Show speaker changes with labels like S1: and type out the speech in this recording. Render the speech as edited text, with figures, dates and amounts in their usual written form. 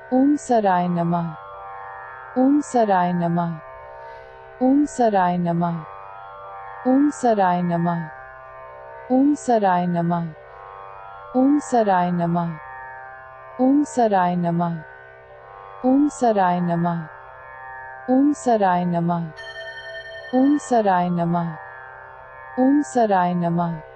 S1: ओम सराय नमः। ओम सराय नमः। ओम सराय नमः। ओम सराय नमः। ओम सराय नमः। ओम सराय नमः। ओम सराय नमः। ओम सराय नमः। ओम सराय नमः। ओम सराय नमः। ओम सराय नमः।